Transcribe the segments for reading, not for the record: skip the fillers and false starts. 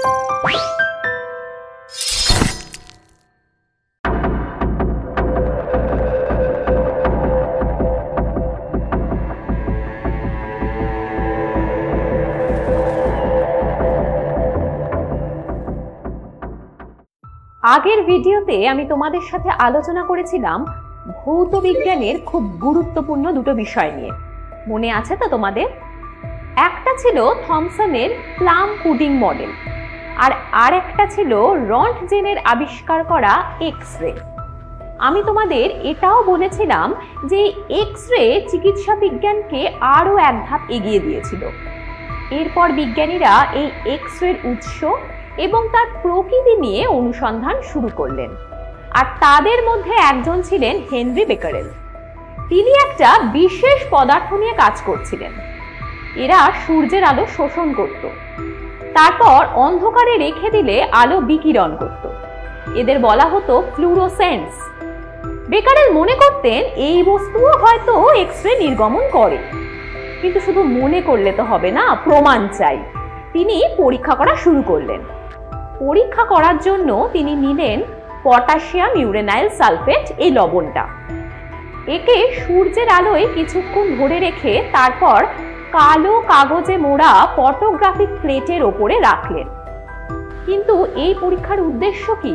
আগের ভিডিওতে আমি তোমাদের সাথে আলোচনা করেছিলাম ভৌত বিজ্ঞানের খুব গুরুত্বপূর্ণ দুটো বিষয় নিয়ে। মনে আছে তো তোমাদের? একটা ছিল থমসনের প্লাম পুডিং মডেল, আর আরেকটা ছিল রন্টজেনের আবিষ্কার করা এক্স রে। আমি তোমাদের এটাও বলেছিলাম যে এক্স রে চিকিৎসা বিজ্ঞানকে আরও এক ধাপ এগিয়ে দিয়েছিল। এরপর বিজ্ঞানীরা এই এক্স রের উৎস এবং তার প্রকৃতি নিয়ে অনুসন্ধান শুরু করলেন, আর তাদের মধ্যে একজন ছিলেন হেনরি বেকারেল। তিনি একটা বিশেষ পদার্থ নিয়ে কাজ করছিলেন। এরা সূর্যের আলো শোষণ করত, তারপর অন্ধকারে রেখে দিলে আলো বিকিরণ করত। এদের বলা হতো ফ্লুরোসেন্স। বেকারেল মনে করতেন এই বস্তুও হয়তো এক্স রে নির্গমন করে, কিন্তু শুধু মনে করলে তো হবে না, প্রমাণ চাই। তিনি পরীক্ষা করা শুরু করলেন। পরীক্ষা করার জন্য তিনি নিলেন পটাশিয়াম ইউরেনাইল সালফেট, এই লবণটা। একে সূর্যের আলোয় কিছুক্ষণ ধরে রেখে তারপর কালো কাগজে মোড়া ফটোগ্রাফিক প্লেটের ওপরে রাখলেন। কিন্তু এই পরীক্ষার উদ্দেশ্য কি?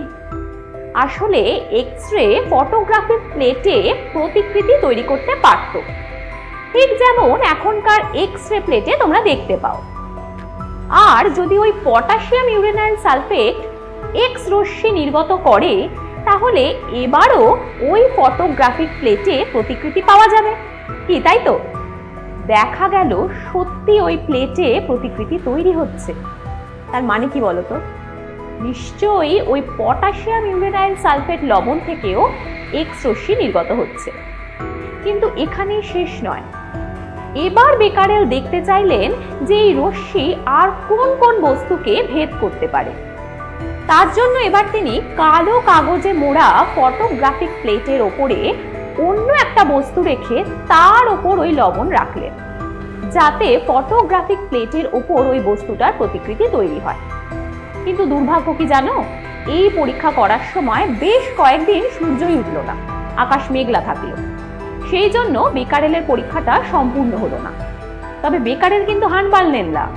আসলে এক্স রে ফটোগ্রাফিক প্লেটে প্রতিকৃতি তৈরি করতে পারত, ঠিক যেমন এখনকার এক্স রে প্লেটে তোমরা দেখতে পাও। আর যদি ওই পটাশিয়াম ইউরেনাইল সালফেট এক্স রশ্মি নির্গত করে, তাহলে এবারও ওই ফটোগ্রাফিক প্লেটে প্রতিকৃতি পাওয়া যাবে কি, তাই তো? দেখা গেল সত্যি ওই প্লেটে প্রতিকৃতি তৈরি হচ্ছে। তার মানে কি বলতো? নিশ্চয়ই ওই পটাশিয়াম ইউরেনাইল সালফেট লবণ থেকেও এক্স রশ্মি নির্গত হচ্ছে। কিন্তু এখানেই শেষ নয়। এবার বেকারেল দেখতে চাইলেন যে এই রশ্মি আর কোন কোন বস্তুকে ভেদ করতে পারে। তার জন্য এবার তিনি কালো কাগজে মোড়া ফটোগ্রাফিক প্লেটের ওপরে অন্য একটা বস্তু রেখে তার ওপর ওই লবণ রাখলেন, যাতে ফটোগ্রাফিক প্লেটের ওপর ওই বস্তুটার প্রতিকৃতি তৈরি হয়। কিন্তু দুর্ভাগ্য কি জানো? এই পরীক্ষা করার সময় বেশ কয়েকদিন সূর্যই উঠল না, আকাশ মেঘলা থাকলো। সেই জন্য বেকারেলের পরীক্ষাটা সম্পূর্ণ হলো না। তবে বেকারেল কিন্তু হার মানলেন না।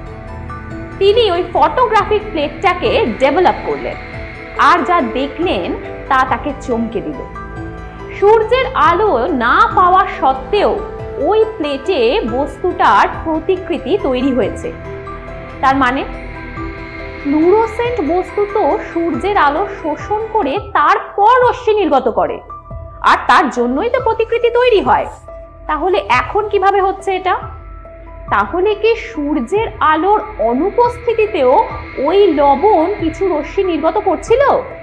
তিনি ওই ফটোগ্রাফিক প্লেটটাকে ডেভেলপ করলেন, আর যা দেখলেন তা তাকে চমকে দিল। সূর্যের আলো না পাওয়া সত্ত্বেও ওই প্লেটে বস্তুটার প্রতিকৃতি তৈরি হয়েছে। তার মানে ফ্লুরোসেন্ট বস্তু তো সূর্যের আলো শোষণ করে তারপর রশ্মি নির্গত করে, আর তার জন্যই তো প্রতিকৃতি তৈরি হয়। তাহলে এখন কিভাবে হচ্ছে এটা? তাহলে কি সূর্যের আলোর অনুপস্থিতিতেও ওই লবণ কিছু রশ্মি নির্গত করছিল?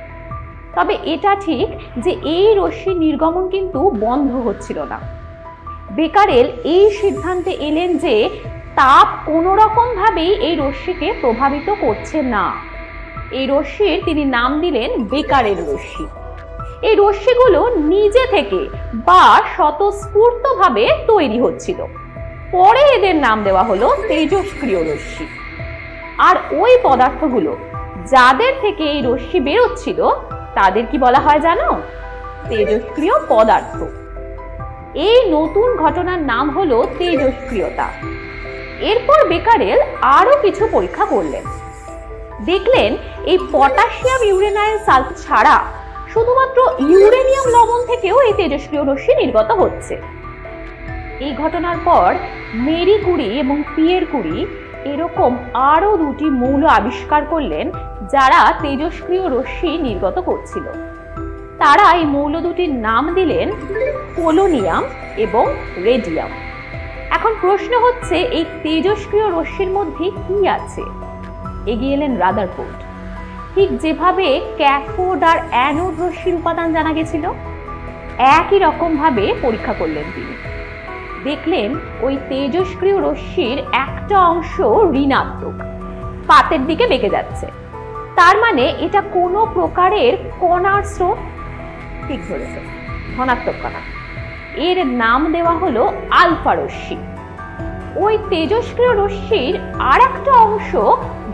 তবে এটা ঠিক যে এই রশ্মি নির্গমন কিন্তু বন্ধ হচ্ছিল না। বেকারেল এই সিদ্ধান্তে এলেন যে তাপ কোনো রকম ভাবেই এই রশ্মিকে প্রভাবিত করছে না। এই রশ্মির তিনি নাম দিলেন বেকারেল রশ্মি। এই রশ্মিগুলো নিজে থেকে বা স্বতঃস্ফূর্তভাবে তৈরি হচ্ছিল। পরে এদের নাম দেওয়া হলো তেজস্ক্রিয় রশ্মি। আর ওই পদার্থগুলো যাদের থেকে এই রশ্মি বেরোচ্ছিল তাদের কি বলা হয় জানো? তেজস্ক্রিয় পদার্থ। এই নতুন ঘটনার নাম হলো তেজস্ক্রিয়তা। এরপর বেকারেল আরো কিছু পরীক্ষা করলেন। দেখলেন এই পটাশিয়াম ইউরেনাইল সালফেট ছাড়া শুধুমাত্র ইউরেনিয়াম লবণ থেকেও এই তেজস্ক্রিয় রশ্মি নির্গত হচ্ছে। এই ঘটনার পর মেরি কুরি এবং পিয়ের কুরি এরকম আরো দুটি মৌল আবিষ্কার করলেন যারা তেজস্ক্রিয় রশ্মি নির্গত করছিল। তারা এই মৌল দুটির নাম দিলেন পোলোনিয়াম এবং রেডিয়াম। এখন প্রশ্ন হচ্ছে, এই তেজস্ক্রিয় রশ্মির মধ্যে কি আছে? এগিয়ে এলেন রাদারফোর্ড। ঠিক যেভাবে ক্যাথোড আর অ্যানোড রশ্মির উপাদান জানা গেছিল, একই রকম ভাবে পরীক্ষা করলেন তিনি। দেখলেন ওই তেজস্ক্রিয় রশ্মির একটা অংশ ঋণাত্মক, পাতের দিকে বেঁকে যাচ্ছে। তার মানে এটা কোনো প্রকারের কণার স্রোত। ঠিক ধরেছে, ধনাত্মক কণা। এর নাম দেওয়া হলো আলফা রশ্মি। ওই তেজস্ক্রিয় রশ্মির আর একটা অংশ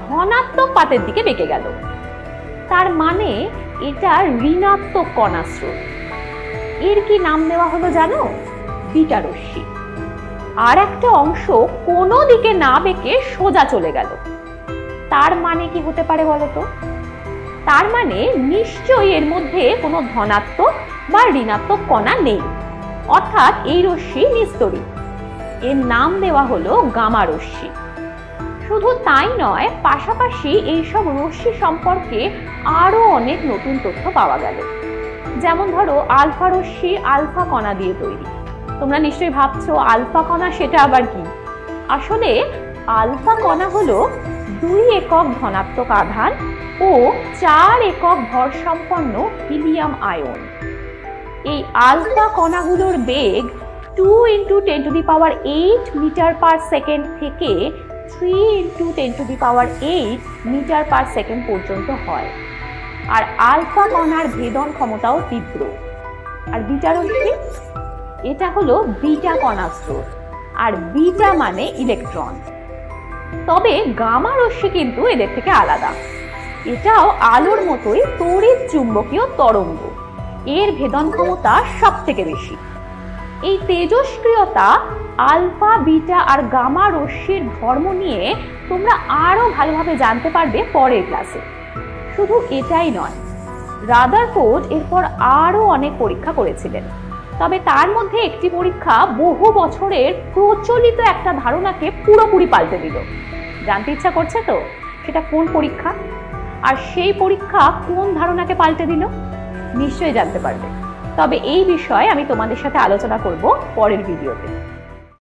ধনাত্মক পাতের দিকে বেঁকে গেল। তার মানে এটা ঋণাত্মক কণা স্রোত। এর কি নাম দেওয়া হলো জানো? বিটা রশ্মি। আর একটা অংশ কোনো দিকে না বেঁকে সোজা চলে গেল। তার মানে কি হতে পারে বলো তো? তার মানে নিশ্চয়ই এর মধ্যে কোনো ধনাত্মক বা ঋণাত্মক কণা নেই, অর্থাৎ এই রশ্মি নিস্তড়িত। এর নাম দেওয়া হলো গামা রশ্মি। শুধু তাই নয়, পাশাপাশি এইসব রশ্মি সম্পর্কে আরো অনেক নতুন তথ্য পাওয়া গেল। যেমন ধরো, আলফা রশ্মি আলফা কণা দিয়ে তৈরি। তোমরা নিশ্চয়ই ভাবছো আলফা কণা সেটা আবার কি? আসলে আলফা কণা হলো 2 একক ধনাত্মক আধান ও 4 একক ভর সম্পন্ন হিলিয়াম আয়ন। এই আলফা কণাগুলোর বেগ 2 × 10⁸ মিটার পার সেকেন্ড থেকে 3 × 10⁸ মিটার পার সেকেন্ড পর্যন্ত হয়। আর আলফা কণার ভেদন ক্ষমতাও তীব্র। আর বিটা রশ্মি, এটা হলো বিটা কণা স্রোত, আর বিটা মানে ইলেকট্রন। তবে গামা রশ্মি কিন্তু এদের থেকে আলাদা। এটাও আলোর মতোই তড়িৎ চুম্বকীয় তরঙ্গ। এর ভেদন ক্ষমতা সব থেকে বেশি। এই তেজস্ক্রিয়তা, আলফা, বিটা আর গামা রশ্মির ধর্ম নিয়ে তোমরা আরো ভালোভাবে জানতে পারবে পরের ক্লাসে। শুধু এটাই নয়, রাদারফোর্ড এরপর আরো অনেক পরীক্ষা করেছিলেন। তবে তার মধ্যে একটি পরীক্ষা বহু বছরের প্রচলিত একটা ধারণাকে পুরোপুরি পাল্টে দিল। জানতে ইচ্ছা করছে তো সেটা কোন পরীক্ষা, আর সেই পরীক্ষা কোন ধারণাকে পাল্টে দিল? নিশ্চয়ই জানতে পারবে। তবে এই বিষয়ে আমি তোমাদের সাথে আলোচনা করব পরের ভিডিওতে।